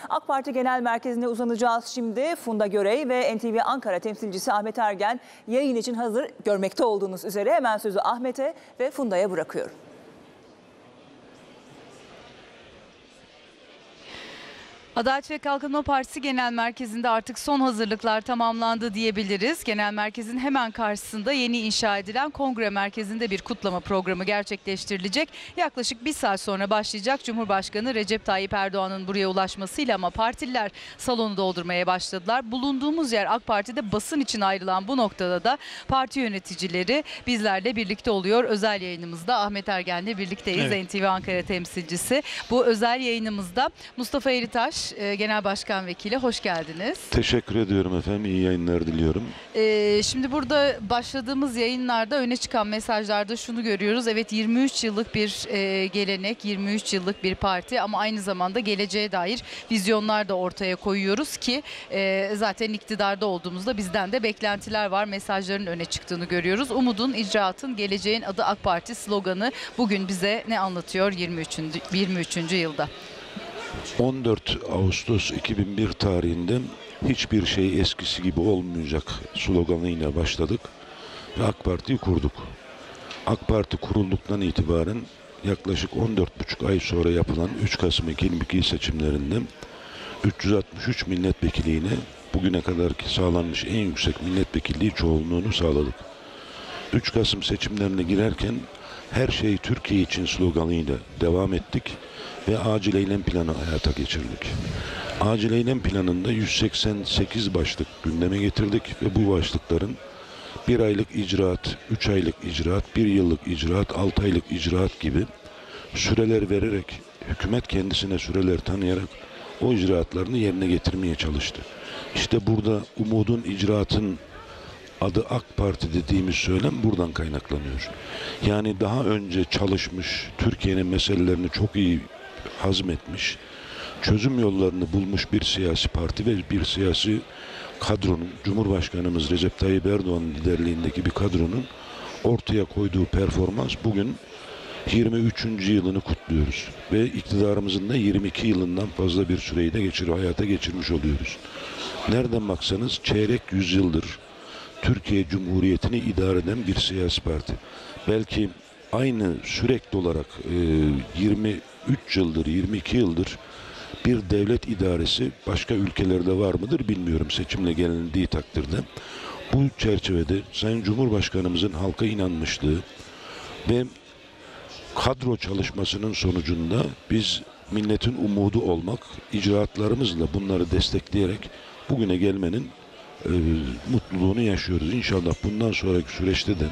AK Parti Genel Merkezi'ne uzanacağız şimdi. Funda Görey ve NTV Ankara temsilcisi Ahmet Ergen yayın için hazır, görmekte olduğunuz üzere. Hemen sözü Ahmet'e ve Funda'ya bırakıyorum. Adalet ve Kalkınma Partisi Genel Merkezi'nde artık son hazırlıklar tamamlandı diyebiliriz. Genel Merkez'in hemen karşısında yeni inşa edilen Kongre Merkezi'nde bir kutlama programı gerçekleştirilecek. Yaklaşık bir saat sonra başlayacak. Cumhurbaşkanı Recep Tayyip Erdoğan'ın buraya ulaşmasıyla ama partililer salonu doldurmaya başladılar. Bulunduğumuz yer AK Parti'de basın için ayrılan bu noktada da parti yöneticileri bizlerle birlikte oluyor. Özel yayınımızda Ahmet Ergen'le birlikteyiz. Evet. NTV Ankara temsilcisi. Bu özel yayınımızda Mustafa Eritaş, Genel Başkan Vekili, hoş geldiniz. Teşekkür ediyorum efendim. İyi yayınlar diliyorum. Şimdi burada başladığımız yayınlarda öne çıkan mesajlarda şunu görüyoruz. Evet, 23 yıllık bir gelenek, 23 yıllık bir parti ama aynı zamanda geleceğe dair vizyonlar da ortaya koyuyoruz ki zaten iktidarda olduğumuzda bizden de beklentiler var. Mesajların öne çıktığını görüyoruz. Umudun, icraatın, geleceğin adı AK Parti sloganı bugün bize ne anlatıyor 23. yılda? 14 Ağustos 2001 tarihinde hiçbir şey eskisi gibi olmayacak sloganıyla başladık ve AK Parti'yi kurduk. AK Parti kurulduktan itibaren yaklaşık 14,5 ay sonra yapılan 3 Kasım 2002 seçimlerinde 363 milletvekiliyle bugüne kadarki sağlanmış en yüksek milletvekilliği çoğunluğunu sağladık. 3 Kasım seçimlerine girerken her şey Türkiye için sloganıyla devam ettik ve acil eylem planı hayata geçirdik. Acil eylem planında 188 başlık gündeme getirdik ve bu başlıkların 1 aylık icraat, 3 aylık icraat, 1 yıllık icraat, 6 aylık icraat gibi süreler vererek, hükümet kendisine süreler tanıyarak o icraatlarını yerine getirmeye çalıştı. İşte burada umudun, icraatın adı AK Parti dediğimiz söylem buradan kaynaklanıyor. Yani daha önce çalışmış, Türkiye'nin meselelerini çok iyi hazmetmiş, çözüm yollarını bulmuş bir siyasi parti ve bir siyasi kadronun, Cumhurbaşkanımız Recep Tayyip Erdoğan'ın liderliğindeki bir kadronun ortaya koyduğu performans bugün 23. yılını kutluyoruz. Ve iktidarımızın da 22 yılından fazla bir süreyi de hayata geçirmiş oluyoruz. Nereden baksanız çeyrek yüzyıldır Türkiye Cumhuriyeti'ni idare eden bir siyasi parti. Belki aynı sürekli olarak 23 yıldır, 22 yıldır bir devlet idaresi başka ülkelerde var mıdır bilmiyorum seçimle gelindiği takdirde. Bu çerçevede Sayın Cumhurbaşkanımızın halka inanmışlığı ve kadro çalışmasının sonucunda biz milletin umudu olmak, icraatlarımızla bunları destekleyerek bugüne gelmenin mutluluğunu yaşıyoruz. İnşallah bundan sonraki süreçte de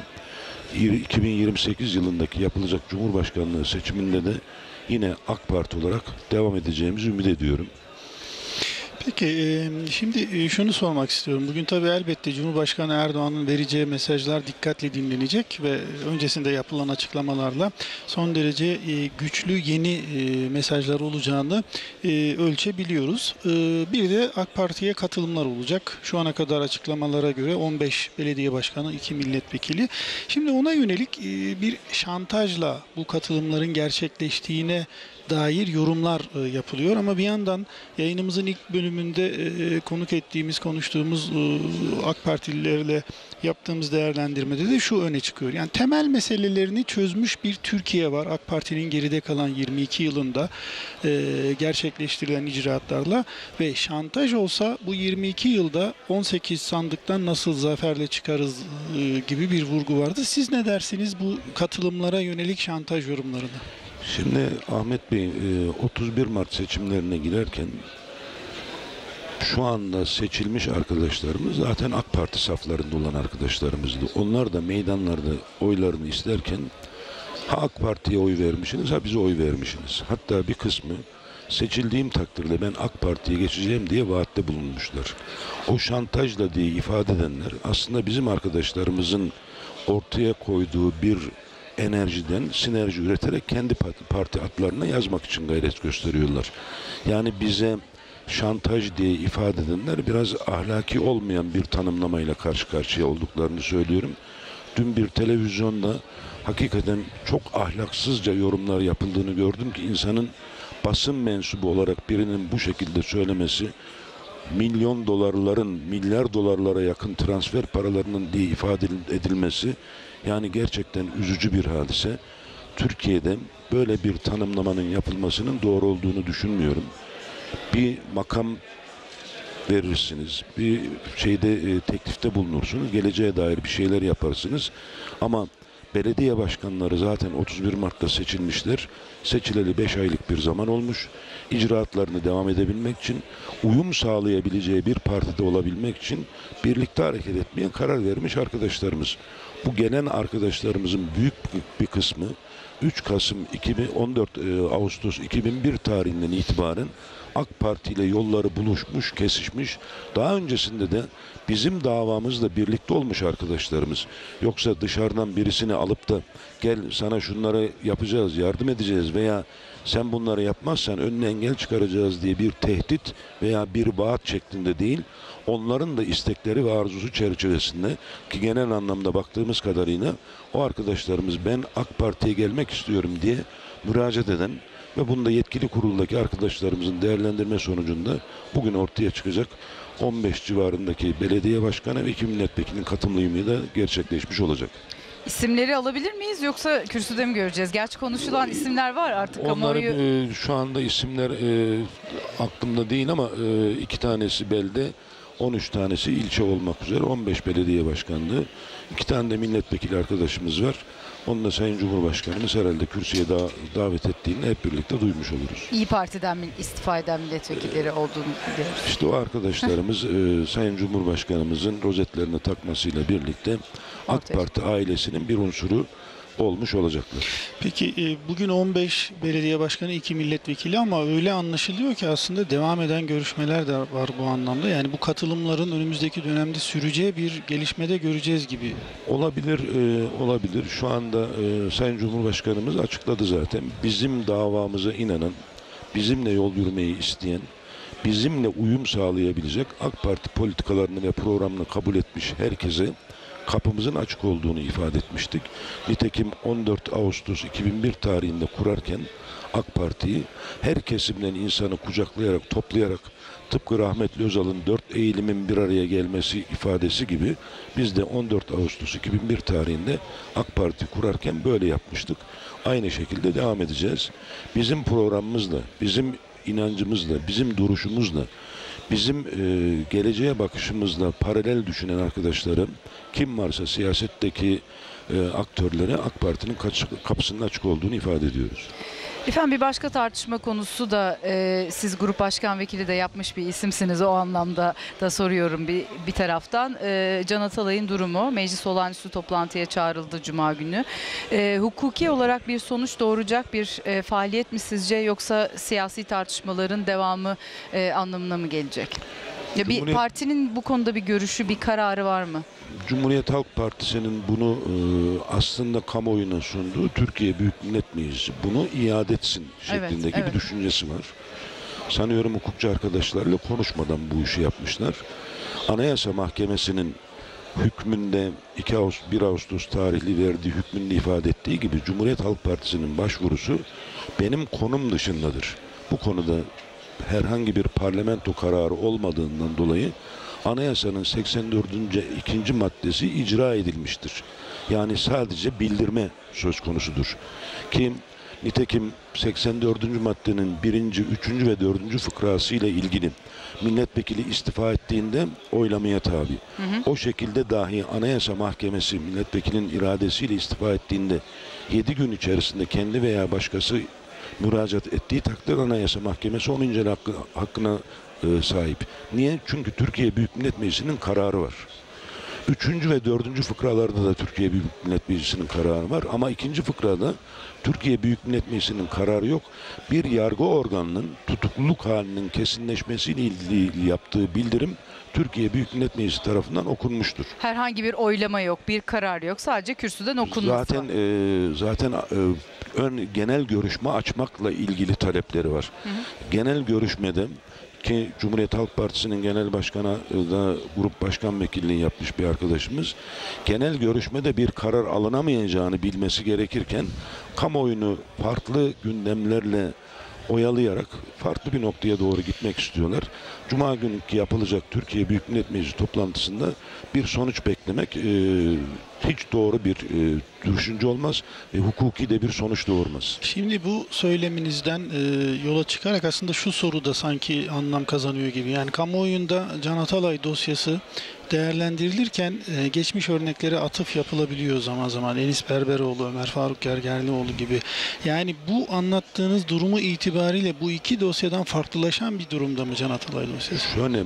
2028 yılındaki yapılacak Cumhurbaşkanlığı seçiminde de yine AK Parti olarak devam edeceğimizi ümit ediyorum. Peki şimdi şunu sormak istiyorum. Bugün tabii elbette Cumhurbaşkanı Erdoğan'ın vereceği mesajlar dikkatle dinlenecek ve öncesinde yapılan açıklamalarla son derece güçlü yeni mesajlar olacağını ölçebiliyoruz. Bir de AK Parti'ye katılımlar olacak. Şu ana kadar açıklamalara göre 15 belediye başkanı, 2 milletvekili. Şimdi ona yönelik bir şantajla bu katılımların gerçekleştiğine dair yorumlar yapılıyor ama bir yandan yayınımızın ilk bölümünde konuştuğumuz AK Partililerle yaptığımız değerlendirmede de şu öne çıkıyor. Yani temel meselelerini çözmüş bir Türkiye var. AK Parti'nin geride kalan 22 yılında gerçekleştirilen icraatlarla ve şantaj olsa bu 22 yılda 18 sandıktan nasıl zaferle çıkarız gibi bir vurgu vardı. Siz ne dersiniz bu katılımlara yönelik şantaj yorumlarına? Şimdi Ahmet Bey 31 Mart seçimlerine girerken şu anda seçilmiş arkadaşlarımız zaten AK Parti saflarında olan arkadaşlarımızdı. Onlar da meydanlarda oylarını isterken ha AK Parti'ye oy vermişsiniz ha bize oy vermişsiniz. Hatta bir kısmı seçildiğim takdirde ben AK Parti'ye geçeceğim diye vaatte bulunmuşlar. O şantajla diye ifade edenler aslında bizim arkadaşlarımızın ortaya koyduğu bir enerjiden sinerji üreterek kendi parti adlarına yazmak için gayret gösteriyorlar. Yani bize şantaj diye ifade edenler biraz ahlaki olmayan bir tanımlamayla karşı karşıya olduklarını söylüyorum. Dün bir televizyonda hakikaten çok ahlaksızca yorumlar yapıldığını gördüm ki insanın basın mensubu olarak birinin bu şekilde söylemesi, milyon dolarların, milyar dolarlara yakın transfer paralarının diye ifade edilmesi, yani gerçekten üzücü bir hadise. Türkiye'de böyle bir tanımlamanın yapılmasının doğru olduğunu düşünmüyorum. Bir makam verirsiniz, bir şeyde teklifte bulunursunuz, geleceğe dair bir şeyler yaparsınız. Ama belediye başkanları zaten 31 Mart'ta seçilmişler. Seçileli 5 aylık bir zaman olmuş. İcraatlarını devam edebilmek için, uyum sağlayabileceği bir partide olabilmek için birlikte hareket etmeye karar vermiş arkadaşlarımız. Bu gelen arkadaşlarımızın büyük bir kısmı 3 Kasım 14 Ağustos 2001 tarihinden itibaren AK Parti ile yolları buluşmuş, kesişmiş. Daha öncesinde de bizim davamızla birlikte olmuş arkadaşlarımız. Yoksa dışarıdan birisini alıp da gel sana şunları yapacağız, yardım edeceğiz veya sen bunları yapmazsan önüne engel çıkaracağız diye bir tehdit veya bir vaat şeklinde değil, onların da istekleri ve arzusu çerçevesinde, ki genel anlamda baktığımız kadarıyla o arkadaşlarımız ben AK Parti'ye gelmek istiyorum diye müracaat eden ve bunda yetkili kuruldaki arkadaşlarımızın değerlendirme sonucunda bugün ortaya çıkacak 15 civarındaki belediye başkanı ve 2 milletvekilinin katılımıyla da gerçekleşmiş olacak. İsimleri alabilir miyiz yoksa kürsüde mi göreceğiz? Gerçi konuşulan isimler var artık. Onların şu anda isimler aklımda değil ama 2 tanesi belde, 13 tanesi ilçe olmak üzere 15 belediye başkanlığı, 2 tane de milletvekili arkadaşımız var. Onu da Sayın Cumhurbaşkanımız herhalde kürsüye davet ettiğini hep birlikte duymuş oluruz. İyi Parti'den istifa eden milletvekilleri olduğunu biliyoruz. İşte o arkadaşlarımız Sayın Cumhurbaşkanımızın rozetlerini takmasıyla birlikte AK Parti ailesinin bir unsuru olmuş olacaklar. Peki bugün 15 belediye başkanı, 2 milletvekili ama öyle anlaşılıyor ki aslında devam eden görüşmeler de var bu anlamda. Yani bu katılımların önümüzdeki dönemde süreceği bir gelişmede göreceğiz gibi. Olabilir, olabilir. Şu anda Sayın Cumhurbaşkanımız açıkladı zaten. Bizim davamıza inanan, bizimle yol yürümeyi isteyen, bizimle uyum sağlayabilecek AK Parti politikalarını ve programını kabul etmiş herkese kapımızın açık olduğunu ifade etmiştik. Nitekim 14 Ağustos 2001 tarihinde kurarken AK Parti'yi her kesimden insanı kucaklayarak, toplayarak, tıpkı rahmetli Özal'ın 4 eğilimin bir araya gelmesi ifadesi gibi biz de 14 Ağustos 2001 tarihinde AK Parti kurarken böyle yapmıştık. Aynı şekilde devam edeceğiz. Bizim programımızla, bizim inancımızla, bizim duruşumuzla, bizim geleceğe bakışımızla paralel düşünen arkadaşlarım, kim varsa siyasetteki aktörlere AK Parti'nin kapısının açık olduğunu ifade ediyoruz. Efendim bir başka tartışma konusu da siz grup başkan vekili de yapmış bir isimsiniz, o anlamda da soruyorum bir taraftan. Can Atalay'ın durumu, meclis olağanüstü toplantıya çağrıldı Cuma günü. Hukuki olarak bir sonuç doğuracak bir faaliyet mi sizce, yoksa siyasi tartışmaların devamı anlamına mı gelecek? Ya bir partinin bu konuda bir görüşü, bir kararı var mı? Cumhuriyet Halk Partisi'nin bunu aslında kamuoyuna sunduğu Türkiye Büyük Millet Meclisi bunu iade etsin şeklindeki bir düşüncesi var. Sanıyorum hukukçu arkadaşlarla konuşmadan bu işi yapmışlar. Anayasa Mahkemesi'nin hükmünde 1 Ağustos tarihli verdiği hükmünde ifade ettiği gibi Cumhuriyet Halk Partisi'nin başvurusu benim konum dışındadır. Bu konuda herhangi bir parlamento kararı olmadığından dolayı Anayasanın 84. 2. maddesi icra edilmiştir. Yani sadece bildirme söz konusudur. Ki nitekim 84. maddenin 1., 3. ve 4. fıkrası ile ilgili milletvekili istifa ettiğinde oylamaya tabi. O şekilde dahi Anayasa Mahkemesi milletvekilinin iradesiyle istifa ettiğinde 7 gün içerisinde kendi veya başkası müracaat ettiği takdirde Anayasa Mahkemesi onun inceleme hakkına sahip. Niye? Çünkü Türkiye Büyük Millet Meclisi'nin kararı var. 3. ve 4. fıkralarda da Türkiye Büyük Millet Meclisi'nin kararı var. Ama 2. fıkrada Türkiye Büyük Millet Meclisi'nin kararı yok. Bir yargı organının tutukluluk halinin kesinleşmesiyle ilgili yaptığı bildirim Türkiye Büyük Millet Meclisi tarafından okunmuştur. Herhangi bir oylama yok, bir karar yok. Sadece kürsüden okunması. Zaten genel görüşme açmakla ilgili talepleri var. Genel görüşmede, ki Cumhuriyet Halk Partisi'nin genel başkanı da grup başkan vekilliği yapmış bir arkadaşımız, genel görüşmede bir karar alınamayacağını bilmesi gerekirken kamuoyunu farklı gündemlerle oyalayarak farklı bir noktaya doğru gitmek istiyorlar. Cuma günkü yapılacak Türkiye Büyük Millet Meclisi toplantısında bir sonuç beklemek hiç doğru bir düşünce olmaz ve hukuki de bir sonuç doğurmaz. Şimdi bu söyleminizden yola çıkarak aslında şu soru da sanki anlam kazanıyor gibi. Yani kamuoyunda Can Atalay dosyası değerlendirilirken geçmiş örneklere atıf yapılabiliyor zaman zaman. Enis Berberoğlu, Ömer Faruk Gergerlioğlu gibi. Yani bu anlattığınız durumu itibariyle bu iki dosyadan farklılaşan bir durumda mı Can Atalay dosyası? Şöyle,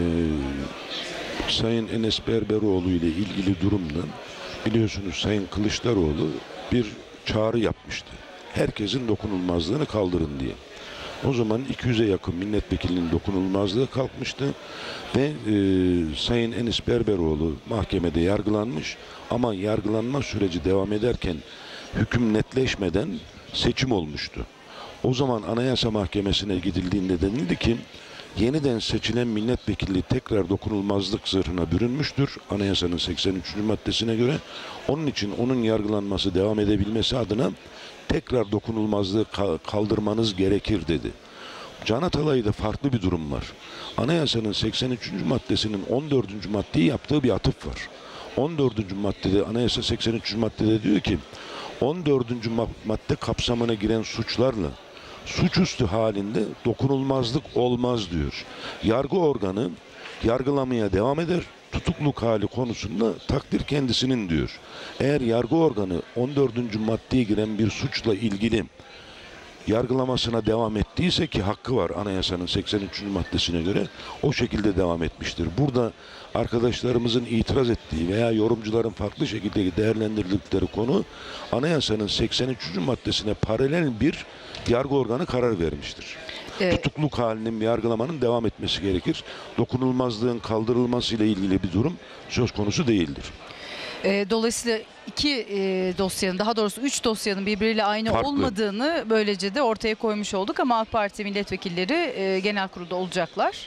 Sayın Enes Berberoğlu ile ilgili durumda biliyorsunuz Sayın Kılıçdaroğlu bir çağrı yapmıştı. Herkesin dokunulmazlığını kaldırın diye. O zaman 200'e yakın milletvekilinin dokunulmazlığı kalkmıştı ve Sayın Enis Berberoğlu mahkemede yargılanmış ama yargılanma süreci devam ederken hüküm netleşmeden seçim olmuştu. O zaman Anayasa Mahkemesi'ne gidildiğinde denildi ki yeniden seçilen milletvekili tekrar dokunulmazlık zırhına bürünmüştür Anayasanın 83. maddesine göre. Onun için onun yargılanması devam edebilmesi adına tekrar dokunulmazlığı kaldırmanız gerekir dedi. Can Atalay'da farklı bir durum var. Anayasanın 83. maddesinin 14. maddeyi yaptığı bir atıf var. 14. maddede Anayasa 83. maddede diyor ki 14. madde kapsamına giren suçlarla suçüstü halinde dokunulmazlık olmaz diyor. Yargı organı yargılamaya devam eder. Tutukluk hali konusunda takdir kendisinin diyor. Eğer yargı organı 14. maddeye giren bir suçla ilgili yargılamasına devam ettiyse ki hakkı var Anayasanın 83. maddesine göre o şekilde devam etmiştir. Burada arkadaşlarımızın itiraz ettiği veya yorumcuların farklı şekilde değerlendirdikleri konu Anayasanın 83. maddesine paralel bir yargı organı karar vermiştir. Tutukluk halinin yargılamanın devam etmesi gerekir. Dokunulmazlığın kaldırılması ile ilgili bir durum söz konusu değildir. Dolayısıyla iki dosyanın, daha doğrusu 3 dosyanın birbiriyle aynı Farklı olmadığını böylece de ortaya koymuş olduk ama AK Parti milletvekilleri genel kurulda olacaklar.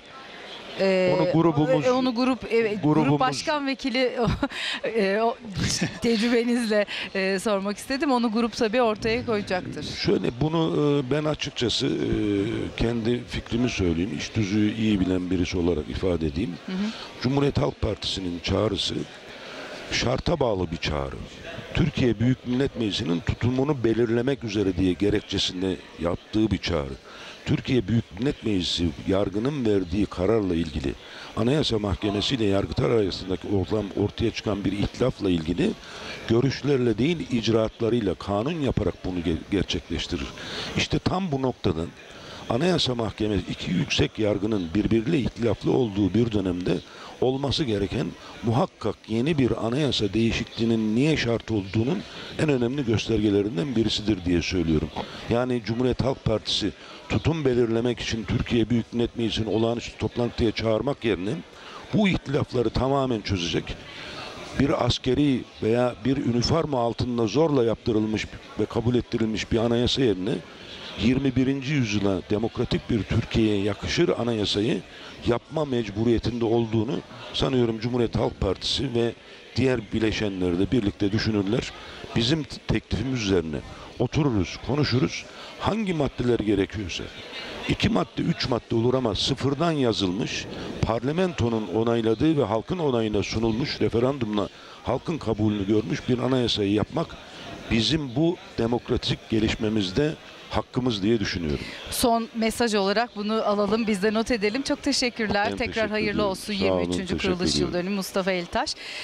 Grup başkan vekili o tecrübenizle sormak istedim. Onu grup tabii ortaya koyacaktır. Şöyle bunu ben açıkçası kendi fikrimi söyleyeyim. İş tüzüğü iyi bilen birisi olarak ifade edeyim. Cumhuriyet Halk Partisi'nin çağrısı şarta bağlı bir çağrı. Türkiye Büyük Millet Meclisi'nin tutumunu belirlemek üzere diye gerekçesinde yaptığı bir çağrı. Türkiye Büyük Millet Meclisi yargının verdiği kararla ilgili Anayasa Mahkemesi ile Yargıtay arasındaki ortaya çıkan bir ihtilafla ilgili görüşlerle değil icraatlarıyla kanun yaparak bunu gerçekleştirir. İşte tam bu noktadan Anayasa Mahkemesi iki yüksek yargının birbiriyle ihtilaflı olduğu bir dönemde olması gereken muhakkak yeni bir anayasa değişikliğinin niye şart olduğunun en önemli göstergelerinden birisidir diye söylüyorum. Yani Cumhuriyet Halk Partisi tutum belirlemek için Türkiye Büyük Millet Meclisi'ni olağanüstü toplantıya çağırmak yerine bu ihtilafları tamamen çözecek bir askeri veya bir üniforma altında zorla yaptırılmış ve kabul ettirilmiş bir anayasa yerine 21. yüzyıla demokratik bir Türkiye'ye yakışır anayasayı yapma mecburiyetinde olduğunu sanıyorum Cumhuriyet Halk Partisi ve diğer bileşenleri de birlikte düşünürler. Bizim teklifimiz üzerine otururuz, konuşuruz. Hangi maddeler gerekiyorsa 2 madde, 3 madde olur ama sıfırdan yazılmış, parlamentonun onayladığı ve halkın onayına sunulmuş, referandumla halkın kabulünü görmüş bir anayasayı yapmak bizim bu demokratik gelişmemizde hakkımız diye düşünüyorum. Son mesaj olarak bunu alalım, biz de not edelim. Çok teşekkürler. Ben Tekrar teşekkür hayırlı ediyorum. olsun Sağ olun, 23. teşekkür kuruluş yıl ediyorum. dönümü Mustafa Eltaş.